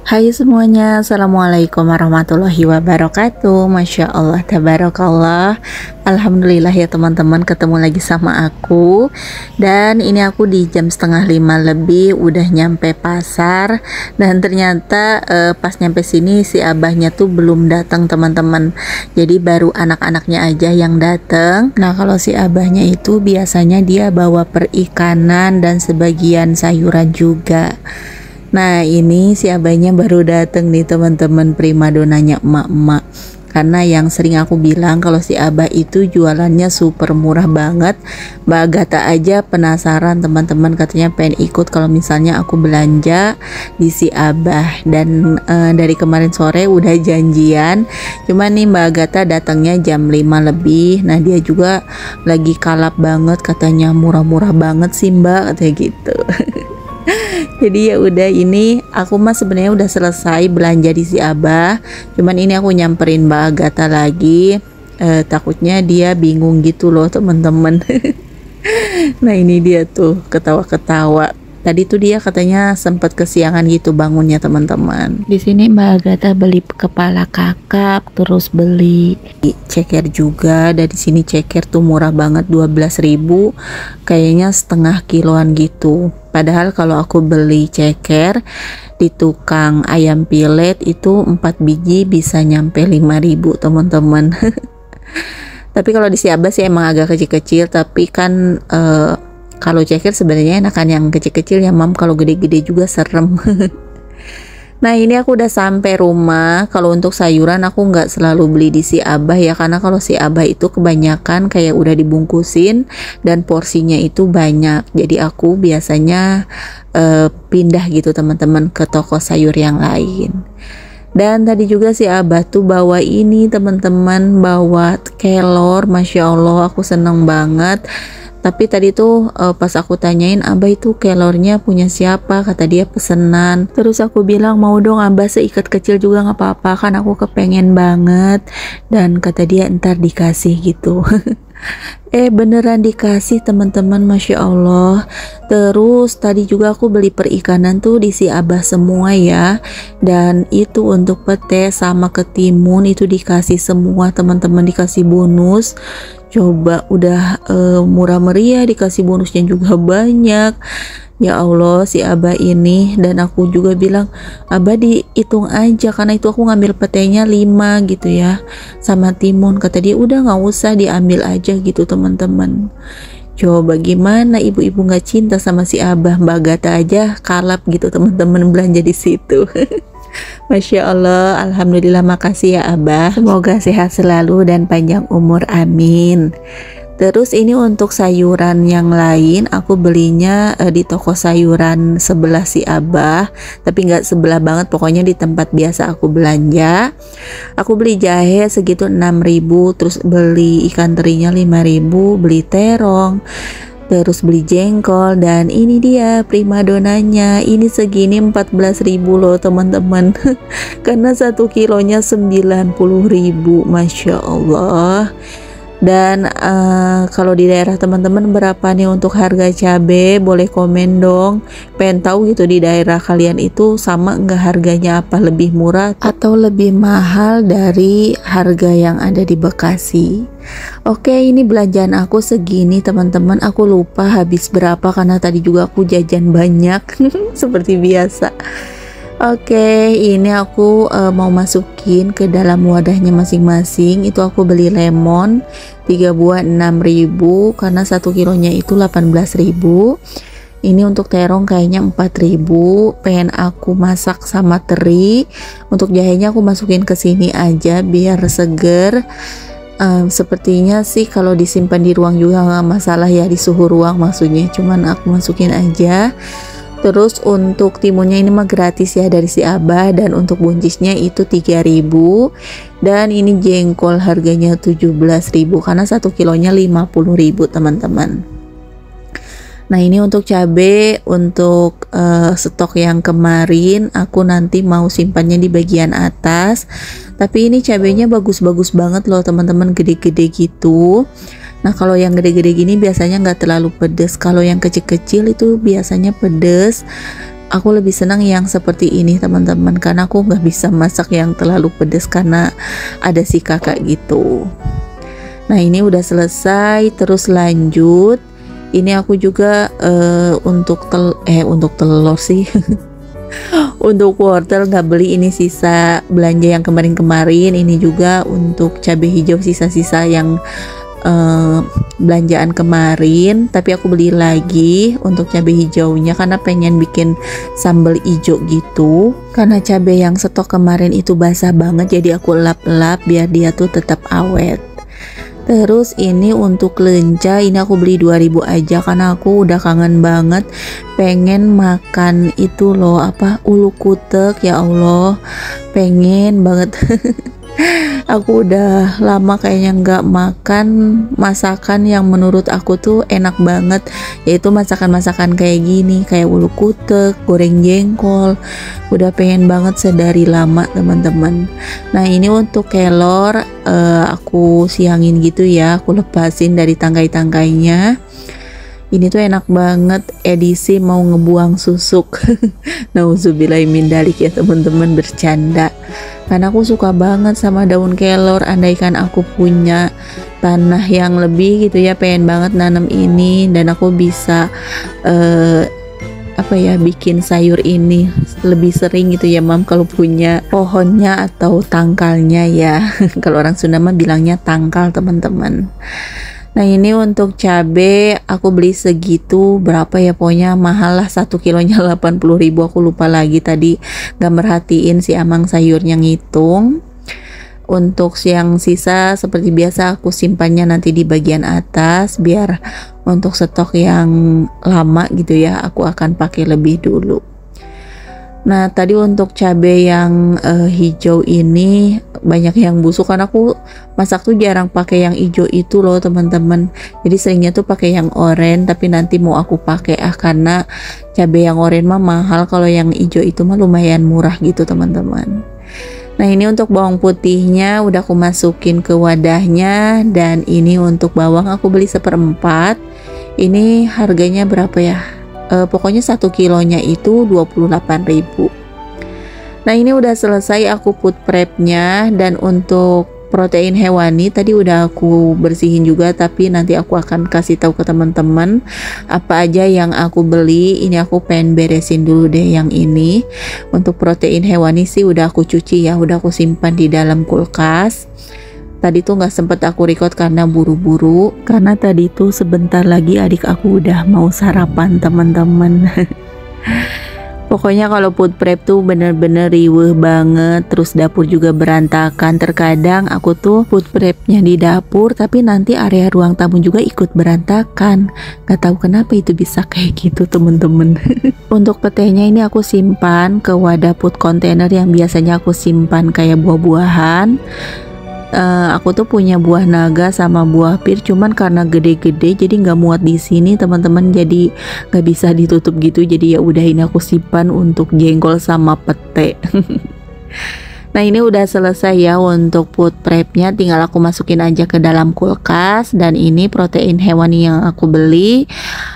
Hai semuanya, Assalamualaikum warahmatullahi wabarakatuh. Masya Allah, tabarakallah. Alhamdulillah ya teman-teman, ketemu lagi sama aku. Dan ini aku di jam setengah 5 lebih udah nyampe pasar. Dan ternyata pas nyampe sini si abahnya tuh belum datang teman-teman. Jadi baru anak-anaknya aja yang datang. Nah kalau si abahnya itu biasanya dia bawa perikanan dan sebagian sayuran juga. Nah ini si abahnya baru dateng nih teman-teman, primadonanya emak-emak. Karena yang sering aku bilang kalau si abah itu jualannya super murah banget. Mbak Agatha aja penasaran teman-teman, katanya pengen ikut kalau misalnya aku belanja di si abah. Dan dari kemarin sore udah janjian. Cuman nih Mbak Agatha datangnya jam 5 lebih. Nah dia juga lagi kalap banget, katanya murah-murah banget sih Mbak, katanya gitu. Jadi ya udah, ini aku mah sebenarnya udah selesai belanja di si abah. Cuman ini aku nyamperin Mbak Agatha lagi. Takutnya dia bingung gitu loh teman-teman. Nah ini dia tuh ketawa-ketawa. Tadi tuh dia katanya sempat kesiangan gitu bangunnya teman-teman. Di sini Mbak Agatha beli kepala kakap, terus beli ceker juga. Dari sini ceker tuh murah banget, 12.000, kayaknya setengah kiloan gitu. Padahal kalau aku beli ceker di tukang ayam pilet itu 4 biji bisa nyampe 5.000 teman-teman. Tapi kalau di si abah sih emang agak kecil-kecil, tapi kan kalau ceker sebenarnya enakan yang kecil-kecil ya mam, kalau gede-gede juga serem. Nah ini aku udah sampai rumah. Kalau untuk sayuran aku nggak selalu beli di si abah ya, karena kalau si abah itu kebanyakan kayak udah dibungkusin dan porsinya itu banyak. Jadi aku biasanya pindah gitu teman-teman ke toko sayur yang lain. Dan tadi juga si abah tuh bawa ini teman-teman, bawa kelor. Masya Allah aku seneng banget. Tapi tadi tuh pas aku tanyain, abah itu kelornya punya siapa, kata dia pesenan. Terus aku bilang mau dong abah seikat kecil juga nggak apa-apa, kan aku kepengen banget. Dan kata dia ntar dikasih gitu. Beneran dikasih teman-teman, Masya Allah. Terus tadi juga aku beli perikanan tuh di si abah semua ya. Dan itu untuk pete sama ketimun itu dikasih semua teman-teman, dikasih bonus. Coba udah murah meriah, dikasih bonusnya juga banyak. Ya Allah si abah ini. Dan aku juga bilang abah dihitung aja, karena itu aku ngambil petenya 5 gitu ya, sama timun. Kata dia udah nggak usah, diambil aja gitu teman-teman. Coba gimana ibu-ibu nggak cinta sama si abah. Mbak Agatha aja kalap gitu teman-teman belanja di situ. Masya Allah, alhamdulillah, makasih ya abah. Semoga sehat selalu dan panjang umur, amin. Terus ini untuk sayuran yang lain aku belinya di toko sayuran sebelah si abah, tapi nggak sebelah banget, pokoknya di tempat biasa aku belanja. Aku beli jahe segitu 6.000, terus beli ikan terinya 5.000, beli terong, terus beli jengkol. Dan ini dia primadonanya, ini segini 14.000 loh teman-teman. Karena 1 kilonya 90.000, Masya Allah. Dan kalau di daerah teman-teman berapa nih untuk harga cabai, boleh komen dong, pengen tahu gitu di daerah kalian itu sama enggak harganya, apa lebih murah atau lebih mahal dari harga yang ada di Bekasi. Oke, ini belanjaan aku segini teman-teman. Aku lupa habis berapa karena tadi juga aku jajan banyak seperti biasa. Oke, ini aku mau masukin ke dalam wadahnya masing-masing. Itu aku beli lemon 3 buah 6.000, karena 1 kilonya itu 18.000. Ini untuk terong kayaknya 4.000, pengen aku masak sama teri. Untuk jahenya aku masukin ke sini aja biar seger. Sepertinya sih kalau disimpan di ruang juga nggak masalah ya, di suhu ruang maksudnya, cuman aku masukin aja. Terus untuk timunnya ini mah gratis ya dari si abah, dan untuk buncisnya itu 3.000. Dan ini jengkol harganya 17.000, karena 1 kilonya 50.000 teman-teman. Nah ini untuk cabai, untuk stok yang kemarin aku nanti mau simpannya di bagian atas. Tapi ini cabainya bagus-bagus banget loh teman-teman, gede-gede gitu. Nah kalau yang gede-gede gini biasanya nggak terlalu pedes, kalau yang kecil-kecil itu biasanya pedes. aku lebih senang yang seperti ini teman-teman, karena aku nggak bisa masak yang terlalu pedas karena ada si kakak gitu. Nah ini udah selesai, terus lanjut. Ini aku juga untuk telur sih. Untuk wortel nggak beli, ini sisa belanja yang kemarin-kemarin. Ini juga untuk cabai hijau, sisa-sisa yang belanjaan kemarin, tapi aku beli lagi untuk cabai hijaunya karena pengen bikin sambal hijau gitu. Karena cabai yang stok kemarin itu basah banget, jadi aku lap-lap biar dia tuh tetap awet. Terus ini untuk lenca, ini aku beli 2000 aja karena aku udah kangen banget pengen makan itu loh, apa, ulu kutek, ya Allah pengen banget. Aku udah lama kayaknya nggak makan masakan yang menurut aku tuh enak banget, yaitu masakan-masakan kayak gini, kayak ulu kutek, goreng jengkol. Udah pengen banget sedari lama teman-teman. Nah ini untuk kelor, aku siangin gitu ya, aku lepasin dari tangkai-tangkainya. Ini tuh enak banget, edisi mau ngebuang susuk. Nauzubillahimin dzalik ya teman-teman, bercanda. Karena aku suka banget sama daun kelor. Andaikan aku punya tanah yang lebih gitu ya, pengen banget nanam ini dan aku bisa bikin sayur ini lebih sering gitu ya Mam, kalau punya pohonnya atau tangkalnya ya. Kalau orang Sunda mah bilangnya tangkal teman-teman. Nah ini untuk cabe aku beli segitu, berapa ya, pokoknya mahal lah, 1 kilonya 80.000, aku lupa lagi tadi gak merhatiin si amang sayurnya ngitung. Untuk yang sisa seperti biasa aku simpannya nanti di bagian atas, biar untuk stok yang lama gitu ya, aku akan pakai lebih dulu. Nah tadi untuk cabai yang hijau ini banyak yang busuk karena aku masak tuh jarang pakai yang hijau itu loh teman-teman. Jadi seringnya tuh pakai yang oranye, tapi nanti mau aku pakai karena cabai yang oranye mah mahal, kalau yang hijau itu mah lumayan murah gitu teman-teman. Nah ini untuk bawang putihnya udah aku masukin ke wadahnya, dan ini untuk bawang aku beli 1/4. Ini harganya berapa ya? Pokoknya 1 kilonya itu 28.000. Nah ini udah selesai aku food prepnya, dan untuk protein hewani tadi udah aku bersihin juga, tapi nanti aku akan kasih tahu ke teman-teman apa aja yang aku beli. Ini aku pengen beresin dulu deh yang ini. Untuk protein hewani sih udah aku cuci ya, udah aku simpan di dalam kulkas. Tadi tuh nggak sempet aku record karena buru-buru, karena tadi tuh sebentar lagi adik aku udah mau sarapan teman-teman. Pokoknya kalau food prep tuh bener-bener riweh banget, terus dapur juga berantakan. Terkadang aku tuh food prepnya di dapur, tapi nanti area ruang tamu juga ikut berantakan. Gak tahu kenapa itu bisa kayak gitu temen-temen. Untuk petenya ini aku simpan ke wadah food container yang biasanya aku simpan kayak buah-buahan. Aku tuh punya buah naga sama buah pir, cuman karena gede-gede jadi nggak muat di sini teman-teman, jadi nggak bisa ditutup gitu, jadi ya udah ini aku simpan untuk jengkol sama pete. Nah ini udah selesai ya untuk food prepnya, tinggal aku masukin aja ke dalam kulkas. Dan ini protein hewani yang aku beli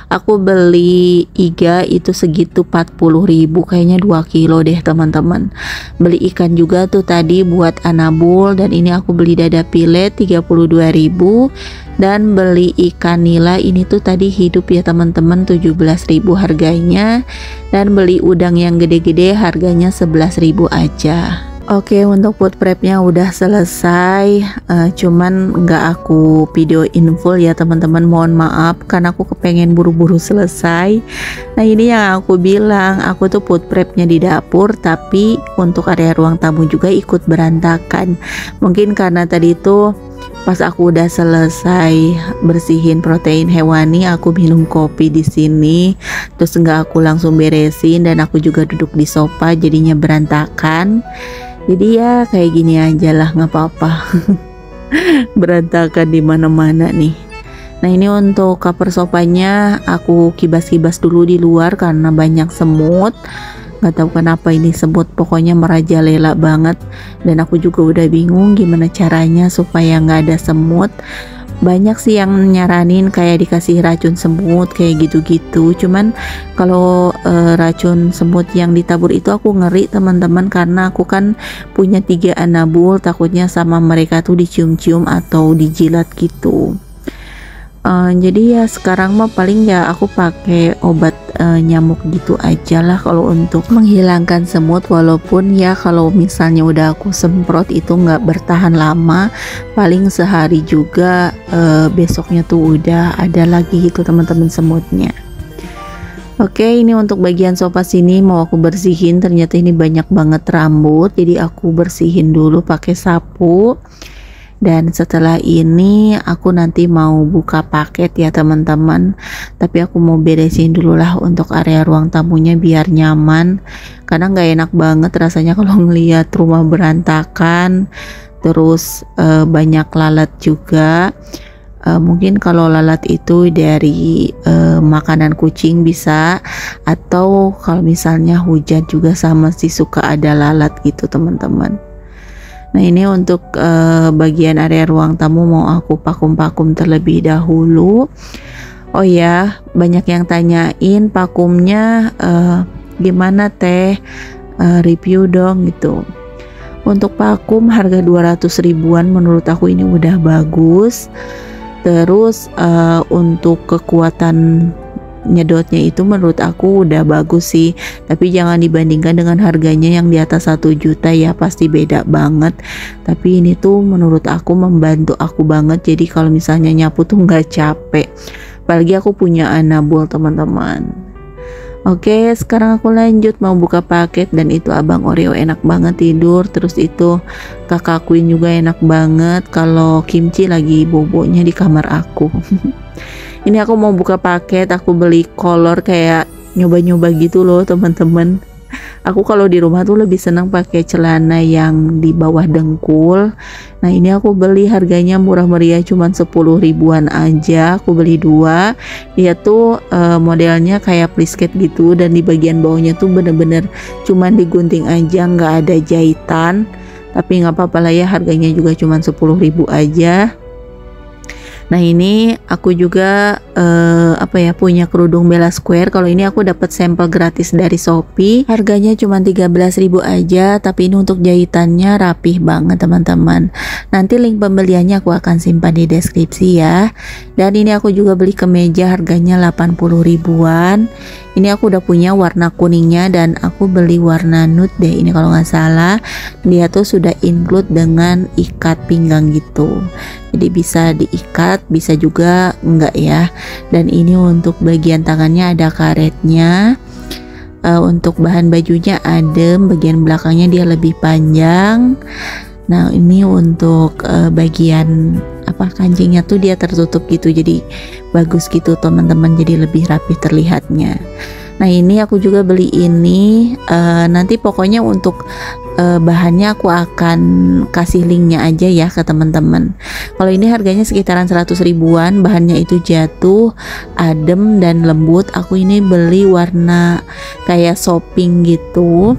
iga itu segitu 40.000, kayaknya 2 kilo deh teman-teman. Beli ikan juga tuh tadi buat anabul, dan ini aku beli dada pilet 32.000, dan beli ikan nila ini tuh tadi hidup ya teman-teman, 17.000 harganya, dan beli udang yang gede-gede harganya 11.000 aja. Oke, untuk food prepnya udah selesai, cuman nggak aku videoin full ya teman-teman, mohon maaf karena aku kepengen buru-buru selesai. Nah ini yang aku bilang, aku tuh food prepnya di dapur, tapi untuk area ruang tamu juga ikut berantakan. Mungkin karena tadi tuh pas aku udah selesai bersihin protein hewani, aku minum kopi di sini, terus nggak aku langsung beresin, dan aku juga duduk di sofa jadinya berantakan. Jadi ya kayak gini aja lah, nggak apa-apa. Berantakan di mana-mana nih. Nah ini untuk cover sofanya aku kibas-kibas dulu di luar karena banyak semut. Nggak tahu kenapa ini semut, pokoknya merajalela banget. Dan aku juga udah bingung gimana caranya supaya nggak ada semut. banyak sih yang nyaranin kayak dikasih racun semut kayak gitu-gitu. Cuman kalau racun semut yang ditabur itu aku ngeri teman-teman, karena aku kan punya 3 anabul, takutnya sama mereka tuh dicium-cium atau dijilat gitu. Jadi ya sekarang mah paling ya aku pakai obat nyamuk gitu aja lah kalau untuk menghilangkan semut, walaupun ya kalau misalnya udah aku semprot itu nggak bertahan lama, paling sehari juga besoknya tuh udah ada lagi gitu teman-teman semutnya. Oke, ini untuk bagian sofa sini mau aku bersihin, ternyata ini banyak banget rambut, jadi aku bersihin dulu pakai sapu. Dan setelah ini aku nanti mau buka paket ya teman-teman, tapi aku mau beresin dulu lah untuk area ruang tamunya biar nyaman, karena nggak enak banget rasanya kalau ngelihat rumah berantakan, terus banyak lalat juga. Mungkin kalau lalat itu dari makanan kucing bisa, atau kalau misalnya hujan juga sama sih suka ada lalat gitu teman-teman. Nah ini untuk bagian area ruang tamu mau aku vakum-vakum terlebih dahulu. Oh ya, banyak yang tanyain vakumnya gimana teh, review dong gitu. Untuk vakum harga 200 ribuan menurut aku ini udah bagus. Terus untuk kekuatan nyedotnya itu menurut aku udah bagus sih, tapi jangan dibandingkan dengan harganya yang di atas 1 juta ya, pasti beda banget. Tapi ini tuh menurut aku membantu aku banget, jadi kalau misalnya nyapu tuh nggak capek, apalagi aku punya anabul teman-teman. Oke, sekarang aku lanjut mau buka paket, dan itu abang Oreo enak banget tidur, terus itu kakak Queen juga enak banget kalau kimchi lagi bobonya di kamar aku. Ini aku mau buka paket, aku beli kolor kayak nyoba-nyoba gitu loh teman-teman. Aku kalau di rumah tuh lebih senang pakai celana yang di bawah dengkul. Nah ini aku beli harganya murah meriah, cuman 10 ribuan aja. Aku beli 2. Dia tuh modelnya kayak plisket gitu, dan di bagian bawahnya tuh bener-bener cuman digunting aja, nggak ada jahitan. Tapi nggak apa-apa lah ya, harganya juga cuman 10 ribu aja. Nah ini aku juga punya kerudung Bella Square. Kalau ini aku dapat sampel gratis dari Shopee. Harganya cuma 13.000 aja, tapi ini untuk jahitannya rapih banget teman-teman. Nanti link pembeliannya aku akan simpan di deskripsi ya. Dan ini aku juga beli kemeja harganya 80 ribuan. Ini aku udah punya warna kuningnya, dan aku beli warna nude deh ini kalau nggak salah. Dia tuh sudah include dengan ikat pinggang gitu, jadi bisa diikat, bisa juga enggak ya. Dan ini untuk bagian tangannya ada karetnya. Untuk bahan bajunya adem, bagian belakangnya dia lebih panjang. Nah ini untuk bagian kancingnya tuh dia tertutup gitu, jadi bagus gitu teman-teman, jadi lebih rapi terlihatnya. Nah ini aku juga beli ini, nanti pokoknya untuk bahannya aku akan kasih linknya aja ya ke teman-teman. Kalau ini harganya sekitaran 100 ribuan, bahannya itu jatuh, adem dan lembut. Aku ini beli warna kayak shopping gitu.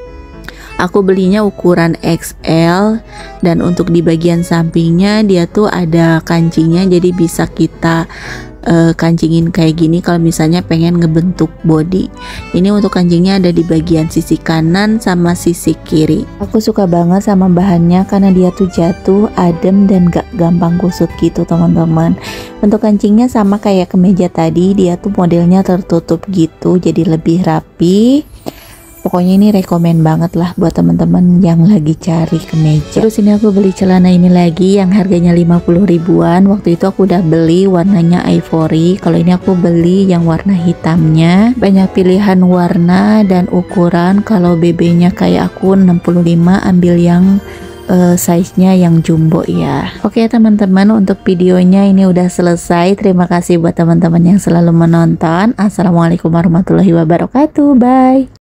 Aku belinya ukuran XL, dan untuk di bagian sampingnya dia tuh ada kancingnya, jadi bisa kita kancingin kayak gini kalau misalnya pengen ngebentuk body. Ini untuk kancingnya ada di bagian sisi kanan sama sisi kiri. Aku suka banget sama bahannya karena dia tuh jatuh, adem, dan gak gampang kusut gitu teman-teman. Untuk kancingnya sama kayak kemeja tadi, dia tuh modelnya tertutup gitu, jadi lebih rapi. Pokoknya ini rekomen banget lah buat teman-teman yang lagi cari kemeja. Terus ini aku beli celana ini lagi yang harganya 50 ribuan. Waktu itu aku udah beli warnanya ivory. Kalau ini aku beli yang warna hitamnya. Banyak pilihan warna dan ukuran. Kalau BB-nya kayak aku 65, ambil yang size-nya yang jumbo ya. Oke teman-teman, untuk videonya ini udah selesai. Terima kasih buat teman-teman yang selalu menonton. Assalamualaikum warahmatullahi wabarakatuh. Bye.